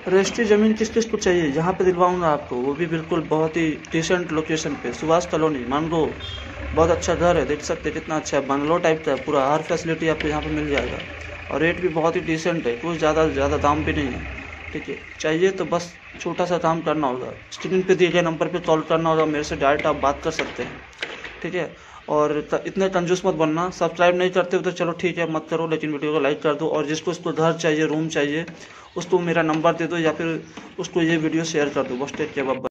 Registry ज़मीन किस किस को चाहिए, यहाँ पे दिलवाऊंगा आपको, वो भी बिल्कुल बहुत ही डिसेंट लोकेशन पे, सुभाष कॉलोनी मांगो। बहुत अच्छा घर है, देख सकते हैं कितना अच्छा है, बंगलो टाइप का है पूरा, हर फैसिलिटी आपको यहाँ पे मिल जाएगा। और रेट भी बहुत ही डिसेंट है, कुछ ज़्यादा दाम भी नहीं है। ठीक है, चाहिए तो बस छोटा सा काम करना होगा, स्क्रीन पे दिए गए नंबर पे कॉल करना होगा, मेरे से डायरेक्ट आप बात कर सकते हैं। ठीक है, और इतने कंजूस मत बनना। सब्सक्राइब नहीं करते हो तो चलो ठीक है मत करो, लेकिन वीडियो को लाइक कर दो। और जिसको घर चाहिए, रूम चाहिए, उसको मेरा नंबर दे दो या फिर उसको ये वीडियो शेयर कर दो। बस टेक केयर, बाय।